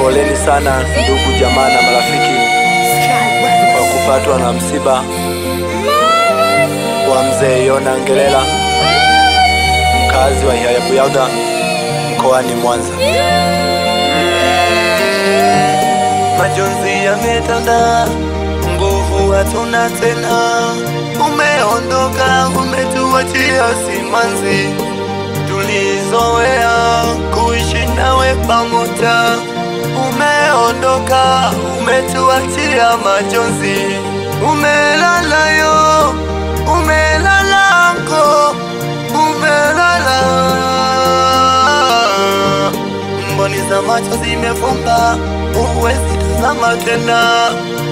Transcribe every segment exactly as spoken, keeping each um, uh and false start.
Poleni sana ndugu jamaa na marafiki kwa kupatwa na msiba wa mzee Yona Ngelela, mkazi wa Ihaya-Buyauda mkoani Mwanza. Majonzi yametanda, nguvu hatuna tena. Umeondoka, umetuachia simanzi tulizoea kuishi nawe pamoja. Umeondoka, umetuachia majonzi. Umelala yo, umelala anko, umelala. Mboni za macho zimefumba, huwezi tazama tena.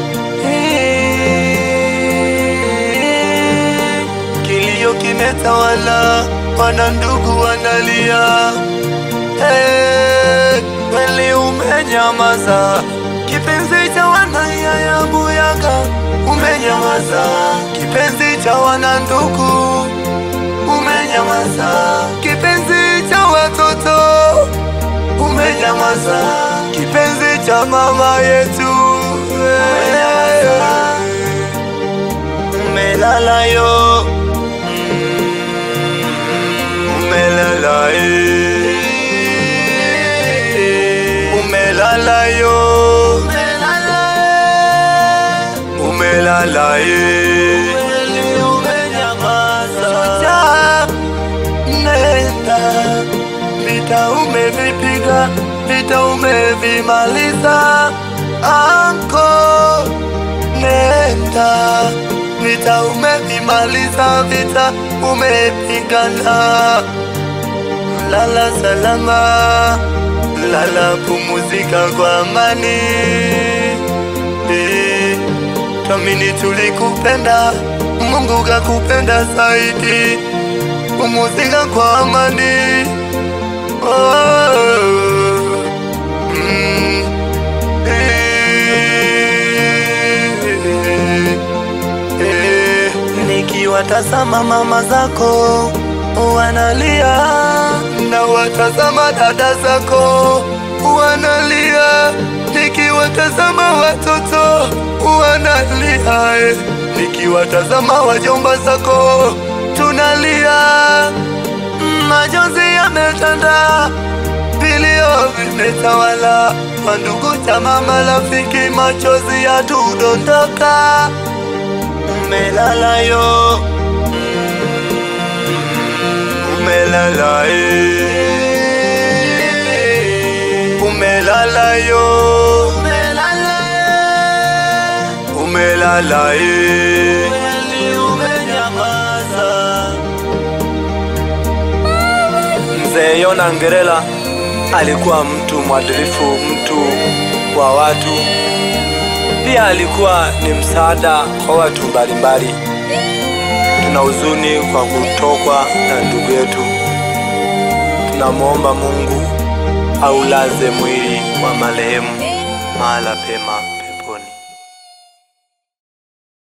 Kilio kimetawala, wana ndugu wanalia. Hey, kweli umenyamaza, kipenzi cha wana Ihaya-Buyauda. Umenyamaza, kipenzi cha wana ndugu. Umenyamaza, kipenzi cha watoto. Umenyamaza, kipenzi cha mama yetu. Umelala yo, umelala eh, umelala yo, umelala eh, umenyamaza. Nenda, vita umevipiga, vita umevimaliza anko. Nenda, vita umevimaliza, vita umepigana. Lala salama, lala pumzika kwa amani. Eh, tuamini tulikupenda, Mungu kakupenda zaidi. Pumzika kwa amani. Oh, mm, eh, eh, nikiwatazama mama zako wanalia, na watazama dada zako wanalia. Nikiwatazama watoto wanalia, eh, nikiwatazama wajomba zako tunalia. Majonzi yametanda, vilio vimetawala, mandugu jamaa marafiki, machozi yatudondoka. Umelala yo, umelala eh, umelala yo, umelala eh, umenyamaza. Mzee Yona Ngelela alikuwa mtu mwadilifu, mtu wa watu. Pia alikuwa ni msaada kwa watu mbalimbali. Tuna huzuni kwa kutokwa na ndugu yetu. Tunamuomba Mungu aulaze mwili wa marehemu mahala pema.